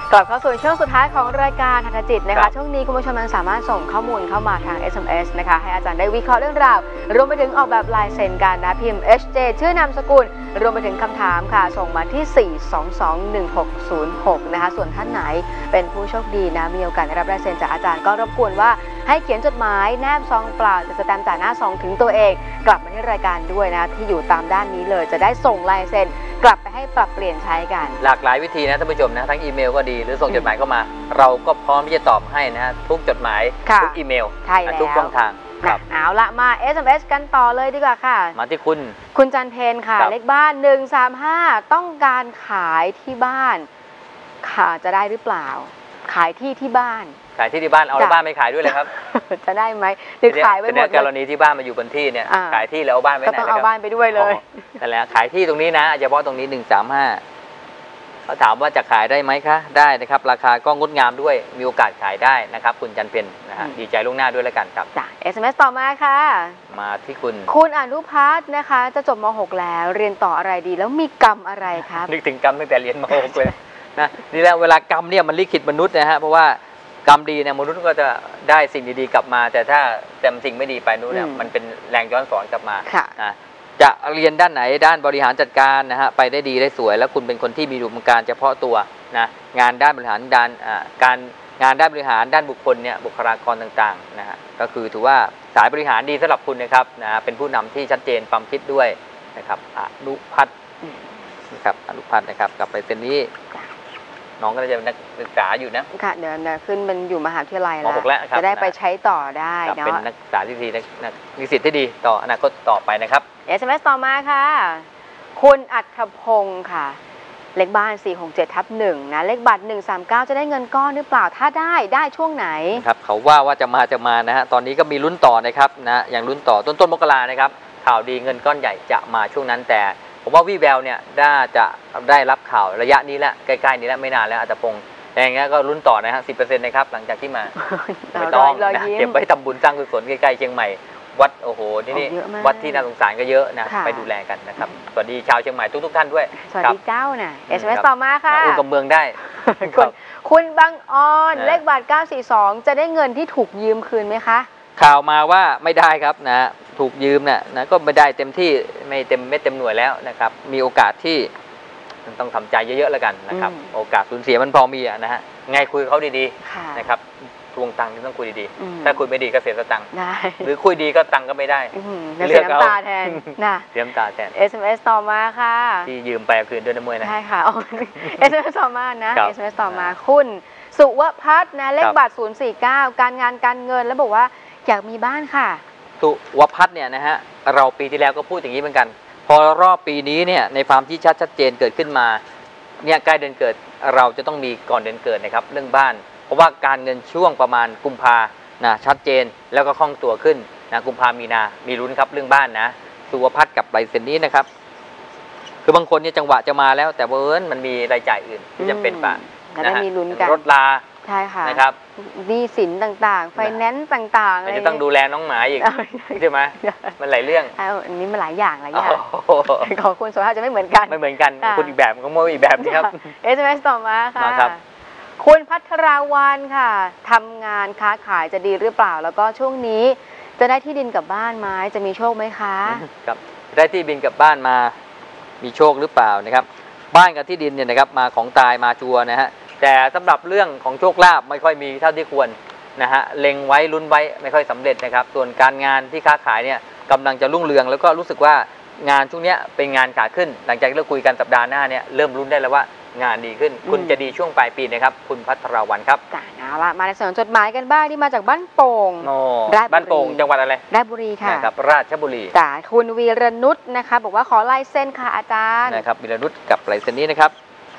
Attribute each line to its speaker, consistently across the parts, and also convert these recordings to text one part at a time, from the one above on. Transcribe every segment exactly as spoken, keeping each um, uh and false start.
Speaker 1: กลับเข้าสู่ช่วงสุดท้ายของรายการทัศนจิตนะคะช่วงนี้คุณผู้ชมยังสามารถส่งข้อมูลเข้ามาทาง เอส เอ็ม เอส นะคะให้อาจารย์ได้วิเคราะห์เรื่องราวรวมไปถึงออกแบบลายเซ็นกันนะพิมพ์ เอช เจ ชื่อนามสกุลรวมไปถึงคำถามค่ะส่งมาที่สี่ สอง สอง หนึ่ง หก ศูนย์ หกนะคะส่วนท่านไหนเป็นผู้โชคดีนะมีโอกาสได้รับลายเซ็นจากอาจารย์ก็รบกวนว่าให้เขียนจดหมายแนบซองเปล่าจะสแตมป์จ่ายหน้าซองถึงตัวเองกลับมาที่รายการด้วยนะที่อยู่ตามด้านนี้เลยจะได้ส่งลายเซ็นกลับไปให้ปรับเปลี่ยนใช้กันหลากหลายวิธีนะท่านผู้ชมนะทั้งอีเมลก็ดีหรือส่งจดหมายเข้ามาเราก็พร้อมที่จะตอบให้นะทุกจดหมายทุกอีเมลทุกช่องทางเอาละมา เอส เอ็ม เอส กันต่อเลยดีกว่าค่ะมาที่คุณคุณจันเพนค่ะเลขบ้านหนึ่งสามห้าต้องการขายที่บ้านค่ะจะได้หรือเปล่าขายที่ที่บ้านขายที่ที่บ้านเอาบ้านไม่ขายด้วยเลยครับจะได้ไหมหรือขายไว้หมดกรณีที่บ้านมาอยู่บนที่เนี่ยขายที่แล้วเอาบ้านไว้ไหนก็ต้องเอาบ้านไปด้วยเลยนั่นแหละขายที่ตรงนี้นะเฉพาะตรงนี้หนึ่งสามห้าเขาถามว่าจะขายได้ไหมคะได้นะครับราคาก็งดงามด้วยมีโอกาสขายได้นะครับคุณจันเพนนะฮะดีใจล่วงหน้าด้วยแล้วกันครับจ้ะ เอส เอ็ม เอส ต่อมาค่ะมาที่คุณคุณอนุพัฒน์นะคะจะจบม หกแล้วเรียนต่ออะไรดีแล้วมีกรรมอะไรครับนึกถึงกรรมตั้งแต่เรียนม หกเลยนะนี่แหละเวลากรรมเนี่ยมันลิขิตมนุษย์นะฮะเพราะว่ากรรมดีเนี่ยมนุษย์ก็จะได้สิ่งดีๆกลับมาแต่ถ้าแต่สิ่งไม่ดีไปนู้นเนี่ยมันเป็นแรงย้อนสอนกลับมานะจะเรียนด้านไหนด้านบริหารจัดการนะฮะไปได้ดีได้สวยแล้วคุณเป็นคนที่มีอุดมการณ์เฉพาะตัวนะงานด้านบริหารด้านการงานด้านบริหารด้านบุคคลเนี่ยบุคลากรต่างๆนะฮะก็คือถือว่าสายบริหารดีสำหรับคุณนะครับนะเป็นผู้นำที่ชัดเจนความคิดด้วยนะครับอนุพัฒน์นะครับอนุพัฒน์นะครับกลับไปเส้นนี้น้องก็จะเป็นนักศึกษาอยู่นะค่ะเดี๋ยวขึ้นเป็นอยู่มหาวิทยาลัยแล้วจะได้ไปใช้ต่อได้เนาะเป็นนักศึกษาที่ดีนักนิสิตที่ดีต่ออนาคตต่อไปนะครับ เอส เอ็ม เอส ต่อมาค่ะคุณอัธพงศ์ค่ะเลขบ้านสี่ หก เจ็ด ทับหนึ่งนะเลขบัตรหนึ่งสามเก้าจะได้เงินก้อนหรือเปล่าถ้าได้ได้ช่วงไหนครับเขาว่าว่าจะมาจะมานะฮะตอนนี้ก็มีลุ้นต่อนะครับนะอย่างลุ้นต่อต้นต้นมกรานะครับข่าวดีเงินก้อนใหญ่จะมาช่วงนั้นแต่ผมว่าวิแววเนี่ยน่าจะได้รับข่าวระยะนี้แล้วใกล้ๆนี้แล้วไม่นานแล้วอัตพงศ์อย่างเงี้ยก็ลุ้นต่อนะฮะสิบเปอร์เซ็นต์นะครับหลังจากที่มาไม่ต้องนะเก็บไว้ทำบุญสร้างกุศลใกล้ๆเชียงใหม่วัดโอ้โหที่นี่วัดที่น่าสงสารก็เยอะนะไปดูแลกันนะครับสวัสดีชาวเชียงใหม่ทุกๆท่านด้วยสวัสดีเจ้าน่ะ เอส เอ็ม เอส ต่อมาค่ะอุ้มกับเมืองได้คุณคุณบางออนเลขบัตรเก้าสี่สองจะได้เงินที่ถูกยืมคืนไหมคะข่าวมาว่าไม่ได้ครับนะถูกยืมเนี่ยนะก็ไม่ได้เต็มที่ไม่เต็มไม่เต็มหน่วยแล้วนะครับมีโอกาสที่ต้องทำใจเยอะๆแล้วกันนะครับโอกาสสูญเสียมันพอมีนะฮะไงคุยเขาดีๆนะครับทวงตังค์ต้องคุยดีๆถ้าคุยไม่ดีก็เสียสตังค์หรือคุยดีก็ตังค์ก็ไม่ได้เลือกน้ำตาแทนนะเสียน้ำตาแทน เอส เอ็ม เอส ต่อมาค่ะที่ยืมไปคืนด้วยน้ำมวยนะใช่ค่ะ เอส เอ็ม เอส ต่อมานะ เอส เอ็ม เอส ต่อมาคุณสุวพัฒน์นะเลขบัตรศูนย์สี่เก้าการงานการเงินแล้วบอกว่าอยากมีบ้านค่ะสุวพัฒน์เนี่ยนะฮะเราปีที่แล้วก็พูดอย่างนี้เหมือนกันพอรอบปีนี้เนี่ยในความที่ชัดชัดเจนเกิดขึ้นมาเนี่ยใกล้เดือนเกิดเราจะต้องมีก่อนเดือนเกิดนะครับเรื่องบ้านเพราะว่าการเงินช่วงประมาณกุมภานะชัดเจนแล้วก็คล่องตัวขึ้นนะกุมภามีนามีลุ้นครับเรื่องบ้านนะสุวพัฒน์กับใบเซ็นนี้นะครับคือบางคนเนี่ยจังหวะจะมาแล้วแต่เวิร์นมันมีรายจ่ายอื่นที่จะเป็นป่ะนะมีลุ้นกันรถลาใช่ค่ะนะครับหนี้สินต่างๆไฟแนนซ์ต่างๆอะไรจะต้องดูแลน้องหมาอีกใช่ไหมมันหลายเรื่องอันนี้มันหลายอย่างหลายอย่างของคุณสุภาพจะไม่เหมือนกันไม่เหมือนกันคุณอีกแบบของโมอีกแบบนี่ครับ เอส เอ็ม เอส ต่อมาค่ะคุณพัทราวันค่ะทำงานค้าขายจะดีหรือเปล่าแล้วก็ช่วงนี้จะได้ที่ดินกับบ้านไหมจะมีโชคไหมคะครับได้ที่ดินกับบ้านมามีโชคหรือเปล่านะครับบ้านกับที่ดินเนี่ยนะครับมาของตายมาชัวนะฮะแต่สำหรับเรื่องของโชคลาภไม่ค่อยมีเท่าที่ควรนะฮะเล็งไว้ลุ้นไว้ไม่ค่อยสำเร็จนะครับส่วนการงานที่ค้าขายเนี่ยกำลังจะรุ่งเรืองแล้วก็รู้สึกว่างานช่วงนี้เป็นงานขาขึ้นหลังจากที่เราคุยกันสัปดาห์หน้าเนี่ยเริ่มลุ้นได้แล้วว่างานดีขึ้นคุณจะดีช่วงปลายปีนะครับคุณพัทราวันครับจ้าเอาละมาในส่วนจดหมายกันบ้างที่มาจากบ้านโป่งบ้านโป่งจังหวัดอะไรราชบุรีค่ะนะครับราชบุรีจ้าคุณวีรนุชนะคะบอกว่าขอลายเซ็นค่ะอาจารย์นะครับวีรนุชกับลายเซ็นนี้นะครับ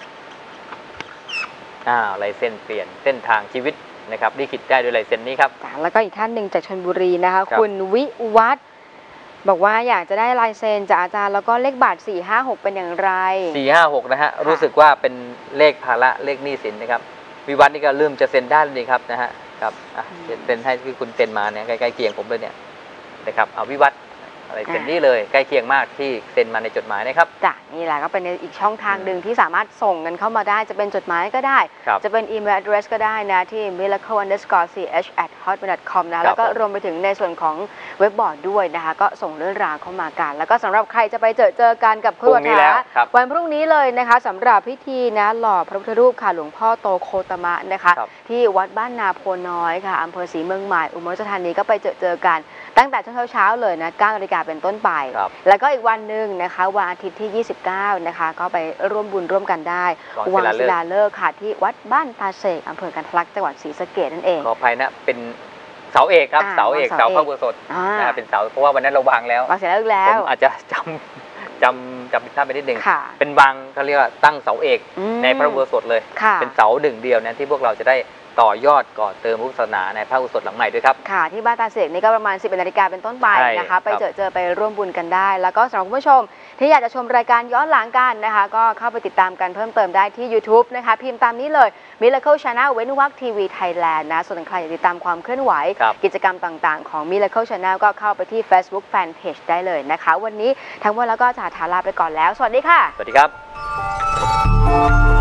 Speaker 1: อ้าวลายเซ็นเปลี่ยนเส้นทางชีวิตนะครับลิขิตได้ด้วยลายเซ็นนี้ครับแล้วก็อีกท่านหนึ่งจากชลบุรีนะคะคุณวิวัฒน์บอกว่าอยากจะได้ลายเซ็นจากอาจารย์แล้วก็เลขบัตรสี่ห้าหกเป็นอย่างไรสี่ห้าหกนะฮะรู้สึกว่าเป็นเลขภาระเลขหนี้สินนะครับวิวัฒน์นี่ก็ลืมจะเซ็นได้เลยครับนะฮะครับเซ็นให้ที่คุณเซ็นมาเนี่ยใกล้ๆเคียงผมเลยเนี่ยนะครับเอาวิวัฒน์
Speaker 2: อะไรเต็มที่เลยใกล้เคียงมากที่เซ็นมาในจดหมายนะครับ
Speaker 1: จ้ะนี่แหละก็เป็นอีกช่องทางหนึ่งที่สามารถส่งกันเข้ามาได้จะเป็นจดหมายก็ได้จะเป็นอีเมล address ก็ได้นะที่ miracle underscore ch at hotmail dot com นะแล้วก็รวมไปถึงในส่วนของเว็บบอร์ดด้วยนะคะก็ส่งเรื่องราวเข้ามากันแล้วก็สำหรับใครจะไปเจอเจอกันกับครูอาถาวันพรุ่งนี้เลยนะคะสำหรับพิธีนะหล่อพระพุทธรูปค่ะหลวงพ่อโตโคตมะนะคะที่วัดบ้านนาโพน้อยค่ะอำเภอศรีเมืองใหม่อุบลราชธานีก็ไปเจอเจอกันตั้งแต่ช่วงเช้าๆเลยนะเก้านาฬิกาเป็นต้นไปแล้วก็อีกวันหนึ่งนะคะวันอาทิตย์ที่ยี่สิบเก้านะคะก็ไปร่วมบุญร่วมกันได้วังศิลาฤกษ์ค่ะที่วัดบ้านตาเสกอำเภอกันทะลักจังหวัดศรีสะเกษนั่นเอง
Speaker 2: ขออภัยนะเป็นเสาเอกครับเสาเอกเสาพระอุโบสถนะเป็นเสาเพราะว่าวันนั้นเราวางแล้ว
Speaker 1: วางเสร็จแล้วแล้ว
Speaker 2: ผมอาจจะจำจำจำผิดพลาดไปนิดนึงเป็นวางเขาเรียกว่าตั้งเสาเอกในพระอุโบสถเลยเป็นเสาหนึ่งเดียวนะที่พวกเราจะได้ต่อยอดก่อเติมพุทธศาสนาในพระอุโบสถหลังใหม่ด้วยครับ
Speaker 1: ค่ะที่บ้านตาเสกนี่ก็ประมาณสิบเอ็ดนาฬิกาเป็นต้นไปนะคะไปเจอเจอไปร่วมบุญกันได้แล้วก็สำหรับคุณผู้ชมที่อยากจะชมรายการย้อนหลังกันนะคะก็เข้าไปติดตามกันเพิ่มเติมได้ที่ YouTube นะคะพิมพ์ตามนี้เลย Miracle Channel เว้นวรรคทีวีไทยแลนด์นะส่วนใครอยากติดตามความเคลื่อนไหวกิจกรรมต่างๆของ Miracle Channel ก็เข้าไปที่ Facebook Fanpage ได้เลยนะคะวันนี้ทั้งหมดแล้วก็จะถาลาไปก่อนแล้วสวัสดีค่ะ
Speaker 2: สวัสดีครับ